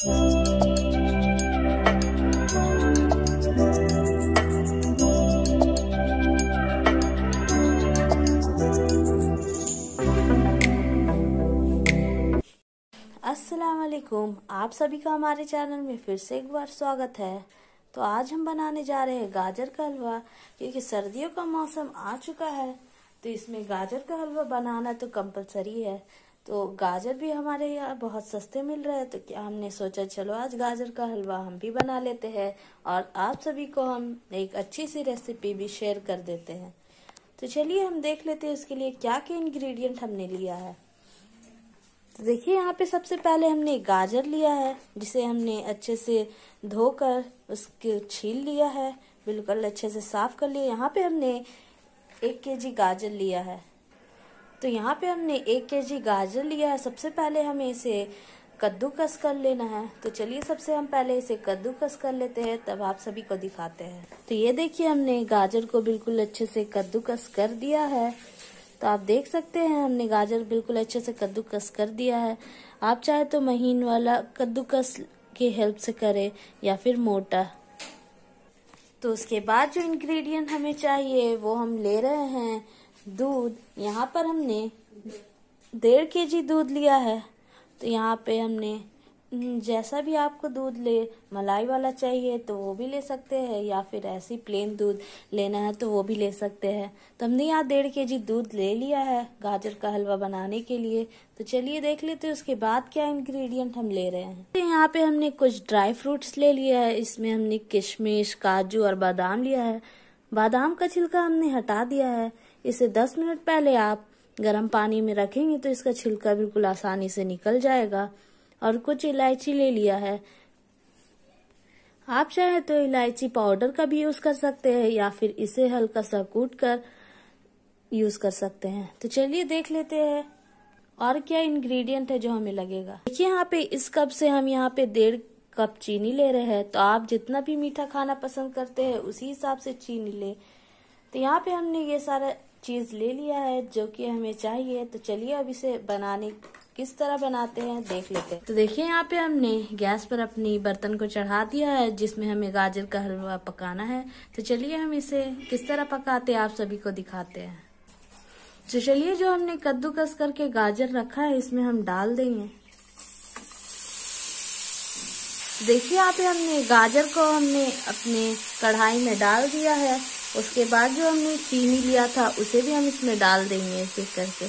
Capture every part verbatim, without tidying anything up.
अस्सलाम वालेकुम, आप सभी का हमारे चैनल में फिर से एक बार स्वागत है। तो आज हम बनाने जा रहे हैं गाजर का हलवा, क्योंकि सर्दियों का मौसम आ चुका है तो इसमें गाजर का हलवा बनाना तो कंपलसरी है। तो गाजर भी हमारे यहाँ बहुत सस्ते मिल रहे हैं, तो क्या हमने सोचा चलो आज गाजर का हलवा हम भी बना लेते हैं और आप सभी को हम एक अच्छी सी रेसिपी भी शेयर कर देते हैं। तो चलिए हम देख लेते हैं उसके लिए क्या क्या इंग्रेडिएंट हमने लिया है। तो देखिए यहाँ पे सबसे पहले हमने गाजर लिया है, जिसे हमने अच्छे से धोकर उसके छील लिया है, बिल्कुल अच्छे से साफ कर लिया। यहाँ पे हमने एक केजी गाजर लिया है। तो यहाँ पे हमने एक केजी गाजर लिया है। सबसे पहले हमें इसे कद्दूकस कर लेना है। तो चलिए सबसे हम पहले इसे कद्दूकस कर लेते हैं, तब आप सभी को दिखाते हैं। तो ये देखिए हमने गाजर को बिल्कुल अच्छे से कद्दूकस कर दिया है। तो आप देख सकते हैं हमने गाजर बिल्कुल अच्छे से कद्दूकस कर दिया है। आप चाहे तो महीन वाला कद्दूकस की हेल्प से करें या फिर मोटा। तो उसके बाद जो इंग्रेडिएंट हमें चाहिए वो हम ले रहे हैं दूध। यहाँ पर हमने डेढ़ केजी दूध लिया है। तो यहाँ पे हमने जैसा भी आपको दूध ले, मलाई वाला चाहिए तो वो भी ले सकते हैं, या फिर ऐसी प्लेन दूध लेना है तो वो भी ले सकते हैं। तो हमने यहाँ डेढ़ केजी दूध ले लिया है गाजर का हलवा बनाने के लिए। तो चलिए देख लेते हैं उसके बाद क्या इंग्रेडिएंट हम ले रहे हैं। तो यहाँ पे हमने कुछ ड्राई फ्रूट्स ले लिया है। इसमें हमने किशमिश, काजू और बादाम लिया है। बादाम का छिलका हमने हटा दिया है। इसे दस मिनट पहले आप गर्म पानी में रखेंगे तो इसका छिलका बिल्कुल आसानी से निकल जाएगा। और कुछ इलायची ले लिया है। आप चाहे तो इलायची पाउडर का भी यूज कर सकते हैं, या फिर इसे हल्का सा कूट कर यूज कर सकते हैं। तो चलिए देख लेते हैं और क्या इंग्रेडिएंट है जो हमें लगेगा। देखिए यहाँ पे इस कप से हम यहाँ पे डेढ़ कप चीनी ले रहे हैं। तो आप जितना भी मीठा खाना पसंद करते हैं उसी हिसाब से चीनी ले। तो यहाँ पे हमने ये सारा चीज ले लिया है जो कि हमें चाहिए। तो चलिए अब इसे बनाने किस तरह बनाते हैं देख लेते हैं। तो देखिए यहाँ पे हमने गैस पर अपनी बर्तन को चढ़ा दिया है, जिसमें हमें गाजर का हलवा पकाना है। तो चलिए हम इसे किस तरह पकाते हैं आप सभी को दिखाते हैं। तो चलिए जो हमने कद्दूकस करके गाजर रखा है इसमें हम डाल देंगे। देखिए यहाँ पे हमने गाजर को हमने अपने कढ़ाई में डाल दिया है। उसके बाद जो हमने चीनी लिया था उसे भी हम इसमें डाल देंगे एक एक करके।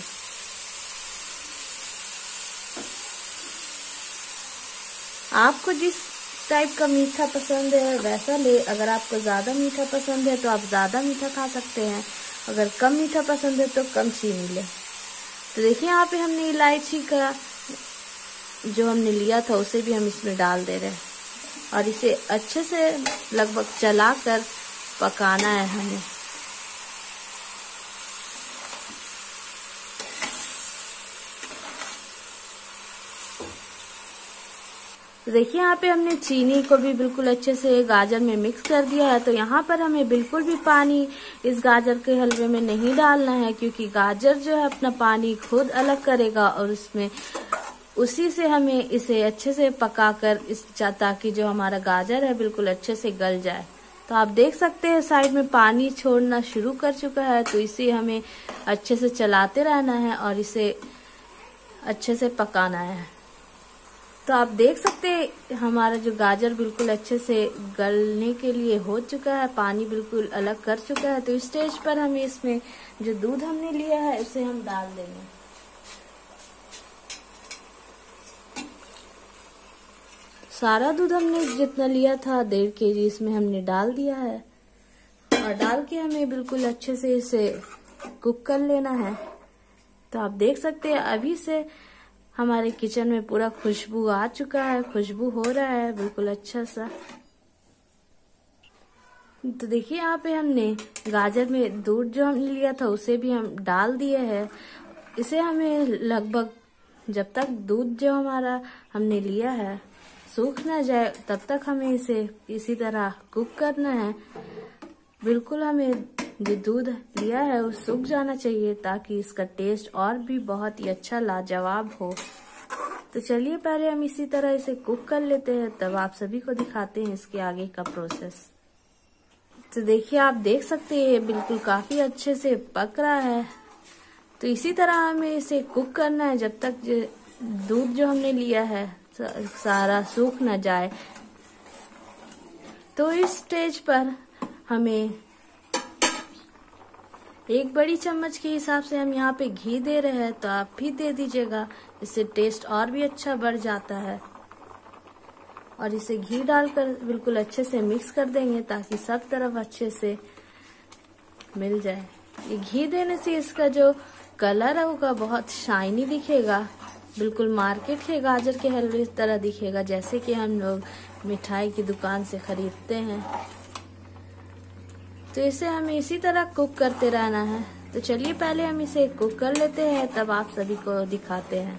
आपको जिस टाइप का मीठा पसंद है वैसा ले। अगर आपको ज्यादा मीठा पसंद है तो आप ज्यादा मीठा खा सकते हैं, अगर कम मीठा पसंद है तो कम चीनी ले। तो देखिए यहाँ पे हमने इलायची का जो हमने लिया था उसे भी हम इसमें डाल दे रहे हैं और इसे अच्छे से लगभग चलाकर पकाना है हमें। तो देखिए यहाँ पे हमने चीनी को भी बिल्कुल अच्छे से गाजर में मिक्स कर दिया है। तो यहाँ पर हमें बिल्कुल भी पानी इस गाजर के हलवे में नहीं डालना है, क्योंकि गाजर जो है अपना पानी खुद अलग करेगा और उसमें उसी से हमें इसे अच्छे से पकाकर इस ताकि जो हमारा गाजर है बिल्कुल अच्छे से गल जाए। तो आप देख सकते हैं साइड में पानी छोड़ना शुरू कर चुका है। तो इसे हमें अच्छे से चलाते रहना है और इसे अच्छे से पकाना है। तो आप देख सकते हैं हमारा जो गाजर बिल्कुल अच्छे से गलने के लिए हो चुका है, पानी बिल्कुल अलग कर चुका है। तो इस स्टेज पर हमें इसमें जो दूध हमने लिया है उसे हम डाल देंगे। सारा दूध हमने जितना लिया था डेढ़ केजी इसमें हमने डाल दिया है और डाल के हमें बिल्कुल अच्छे से इसे कुक कर लेना है। तो आप देख सकते हैं अभी से हमारे किचन में पूरा खुशबू आ चुका है, खुशबू हो रहा है बिल्कुल अच्छा सा। तो देखिए यहाँ पे हमने गाजर में दूध जो हमने लिया था उसे भी हम डाल दिए हैं। इसे हमें लगभग जब तक दूध जो हमारा हमने लिया है सूख ना जाए तब तक हमें इसे इसी तरह कुक करना है। बिल्कुल हमें जो दूध लिया है वो सूख जाना चाहिए ताकि इसका टेस्ट और भी बहुत ही अच्छा लाजवाब हो। तो चलिए पहले हम इसी तरह इसे कुक कर लेते हैं, तब आप सभी को दिखाते हैं इसके आगे का प्रोसेस। तो देखिए आप देख सकते हैं बिल्कुल काफी अच्छे से पक रहा है। तो इसी तरह हमें इसे कुक करना है जब तक दूध जो हमने लिया है सारा सूख न जाए। तो इस स्टेज पर हमें एक बड़ी चम्मच के हिसाब से हम यहाँ पे घी दे रहे हैं, तो आप भी दे दीजिएगा, इससे टेस्ट और भी अच्छा बढ़ जाता है। और इसे घी डालकर बिल्कुल अच्छे से मिक्स कर देंगे ताकि सब तरफ अच्छे से मिल जाए। ये घी देने से इसका जो कलर है वो बहुत शाइनी दिखेगा, बिल्कुल मार्केट के गाजर के हलवे इस तरह दिखेगा जैसे कि हम लोग मिठाई की दुकान से खरीदते हैं। तो इसे हमें इसी तरह कुक करते रहना है। तो चलिए पहले हम इसे कुक कर लेते हैं, तब आप सभी को दिखाते हैं।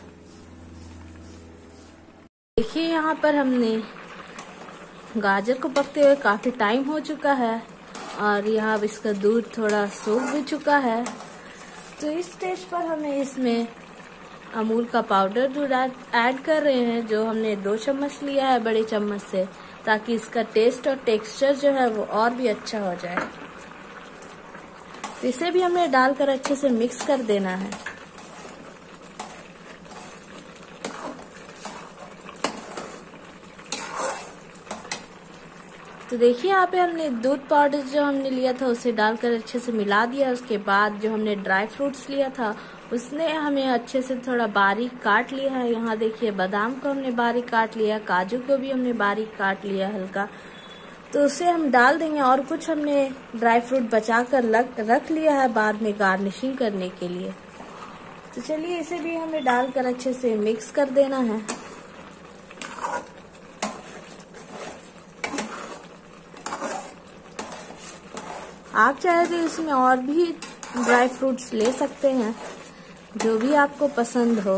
देखिए यहाँ पर हमने गाजर को पकते हुए काफी टाइम हो चुका है और यहाँ इसका दूध थोड़ा सूख भी चुका है। तो इस स्टेज पर हमें इसमें अमूल का पाउडर दूध ऐड कर रहे हैं, जो हमने दो चम्मच लिया है बड़े चम्मच से, ताकि इसका टेस्ट और टेक्सचर जो है वो और भी अच्छा हो जाए। तो इसे भी हमें डालकर अच्छे से मिक्स कर देना है। तो देखिए यहाँ पे हमने दूध पाउडर जो हमने लिया था उसे डालकर अच्छे से मिला दिया। उसके बाद जो हमने ड्राई फ्रूट्स लिया था उसने हमें अच्छे से थोड़ा बारीक काट लिया है। यहाँ देखिए बादाम को हमने बारीक काट लिया, काजू को भी हमने बारीक काट लिया हल्का। तो उसे हम डाल देंगे और कुछ हमने ड्राई फ्रूट बचा कर रख लिया है बाद में गार्निशिंग करने के लिए। तो चलिए इसे भी हमें डालकर अच्छे से मिक्स कर देना है। आप चाहे तो इसमें और भी ड्राई फ्रूट्स ले सकते हैं, जो भी आपको पसंद हो।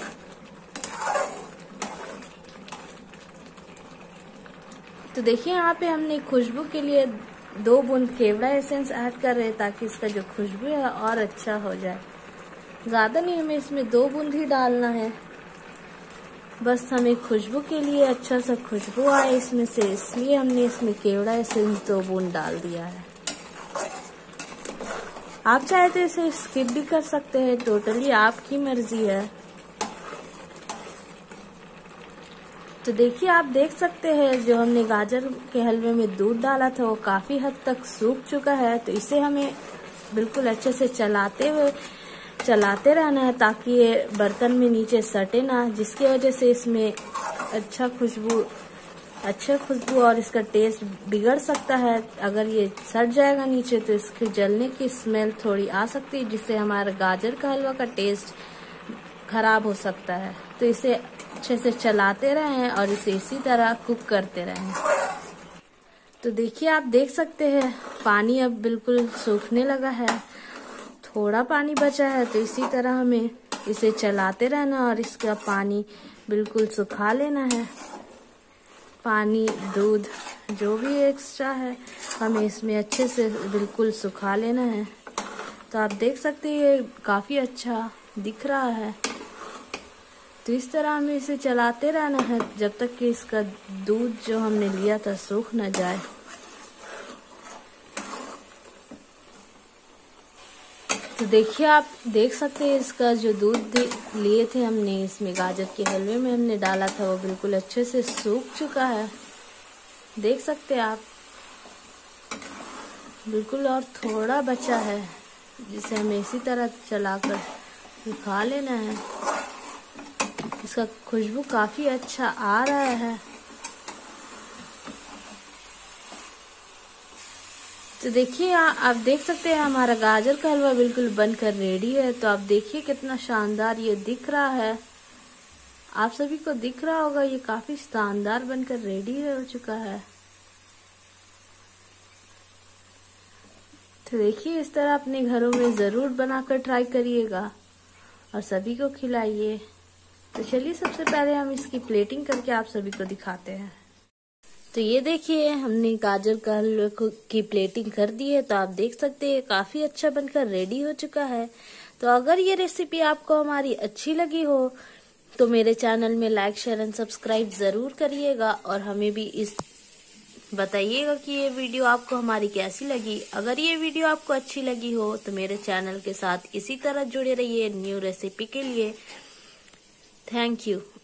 तो देखिए यहाँ पे हमने खुशबू के लिए दो बूंद केवड़ा एसेंस ऐड कर रहे हैं ताकि इसका जो खुशबू है और अच्छा हो जाए। ज्यादा नहीं, हमें इसमें दो बूंद ही डालना है, बस हमें खुशबू के लिए अच्छा सा खुशबू आए इसमें से, इसलिए हमने इसमें केवड़ा एसेंस दो बूंद डाल दिया है। आप चाहे तो इसे स्किप भी कर सकते हैं, टोटली आपकी मर्जी है। तो देखिए आप देख सकते हैं जो हमने गाजर के हलवे में दूध डाला था वो काफी हद तक सूख चुका है। तो इसे हमें बिल्कुल अच्छे से चलाते हुए चलाते रहना है ताकि ये बर्तन में नीचे सटे ना, जिसकी वजह से इसमें अच्छा खुशबू अच्छा खुशबू और इसका टेस्ट बिगड़ सकता है। अगर ये सड़ जाएगा नीचे तो इसके जलने की स्मेल थोड़ी आ सकती है, जिससे हमारा गाजर का हलवा का टेस्ट खराब हो सकता है। तो इसे अच्छे से चलाते रहें और इसे इसी तरह कुक करते रहें। तो देखिए आप देख सकते हैं पानी अब बिल्कुल सूखने लगा है, थोड़ा पानी बचा है। तो इसी तरह हमें इसे चलाते रहना और इसका पानी बिल्कुल सुखा लेना है। पानी दूध जो भी एक्स्ट्रा है हमें इसमें अच्छे से बिल्कुल सुखा लेना है। तो आप देख सकते हैं ये काफी अच्छा दिख रहा है। तो इस तरह हमें इसे चलाते रहना है जब तक कि इसका दूध जो हमने लिया था सूख न जाए। तो देखिए आप देख सकते हैं इसका जो दूध लिए थे हमने इसमें गाजर के हलवे में हमने डाला था वो बिल्कुल अच्छे से सूख चुका है, देख सकते हैं आप। बिल्कुल और थोड़ा बचा है जिसे हमें इसी तरह चलाकर सुखा लेना है। इसका खुशबू काफी अच्छा आ रहा है। तो देखिए आप देख सकते हैं हमारा गाजर का हलवा बिल्कुल बनकर रेडी है। तो आप देखिए कितना शानदार ये दिख रहा है, आप सभी को दिख रहा होगा ये काफी शानदार बनकर रेडी हो चुका है। तो देखिए इस तरह अपने घरों में जरूर बनाकर ट्राई करिएगा और सभी को खिलाइए। तो चलिए सबसे पहले हम इसकी प्लेटिंग करके आप सभी को दिखाते हैं। तो ये देखिए हमने गाजर का हलवे की प्लेटिंग कर दी है। तो आप देख सकते हैं काफी अच्छा बनकर रेडी हो चुका है। तो अगर ये रेसिपी आपको हमारी अच्छी लगी हो तो मेरे चैनल में लाइक शेयर एंड सब्सक्राइब जरूर करिएगा और हमें भी इस बताइएगा कि ये वीडियो आपको हमारी कैसी लगी। अगर ये वीडियो आपको अच्छी लगी हो तो मेरे चैनल के साथ इसी तरह जुड़े रहिए न्यू रेसिपी के लिए। Thank you.